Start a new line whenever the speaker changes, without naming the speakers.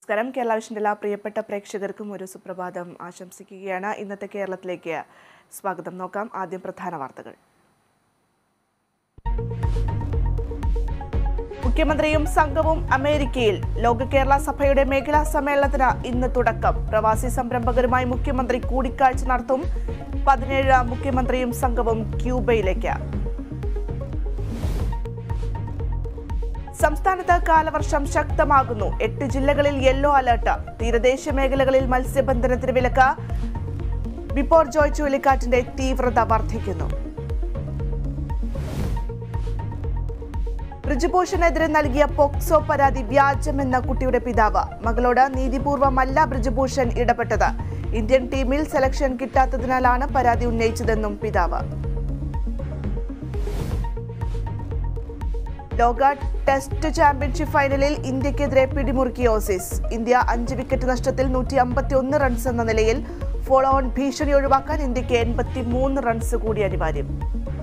നമസ്കാരം. കേരള വിഷന്റെ എല്ലാ പ്രിയപ്പെട്ട പ്രേക്ഷകർക്കും ഒരു സുപ്രഭാതം ആശംസിക്കുകയാണ്. ഇന്നത്തെ കേരളത്തിലേക്ക് സ്വാഗതം. നോക്കാം ആദ്യം പ്രധാന വാർത്തകൾ. മുഖ്യമന്ത്രിയും സംഘവും അമേരിക്കയിൽ. ലോക കേരള സഭയുടെ മേഖലാ സമ്മേളനത്തിന് ഇന്ന് തുടക്കം. പ്രവാസി സംരംഭകരുമായി മുഖ്യമന്ത്രി കൂടിക്കാഴ്ച നടത്തും. 17 മുഖ്യമന്ത്രിയും സംഘവും ക്യൂബയിലേക്ക്. സംസ്ഥാനത്ത് കാലവർഷം ശക്തമാകുന്നു. 8 ജില്ലകളിൽ യെല്ലോ അലർട്ട്. തീരദേശ മേഖലകളിൽ മത്സ്യബന്ധനത്തിന് വിലക്ക്. ബിപോർ ജോയ് ചുഴലിക്കാറ്റിന്റെ തീവ്രത വർദ്ധിക്കുന്നു. ബ്രിജ്ഭൂഷണെതിരെ നൽകിയ പോക്സോ പരാതി വ്യാജമെന്ന കുട്ടിയുടെ പിതാവ്. മകളോട് നീതിപൂർവമല്ല ബ്രിജ്ഭൂഷൺ ഇടപെട്ടത്. ഇന്ത്യൻ ടീമിൽ സെലക്ഷൻ കിട്ടാത്തതിനാലാണ് പരാതി ഉന്നയിച്ചതെന്നും പിതാവ്. ലോക ടെസ്റ്റ് ചാമ്പ്യൻഷിപ്പ് ഫൈനലിൽ ഇന്ത്യക്കെതിരെ പിടിമുറുക്കിയ ഓസീസ്. ഇന്ത്യ 5 വിക്കറ്റ് നഷ്ടത്തിൽ 151 റൺസ് എന്ന നിലയിൽ. ഫോളോ ഓൺ ഭീഷണി ഒഴിവാക്കാൻ ഇന്ത്യക്ക് 83 റൺസ് കൂടി അനിവാര്യം.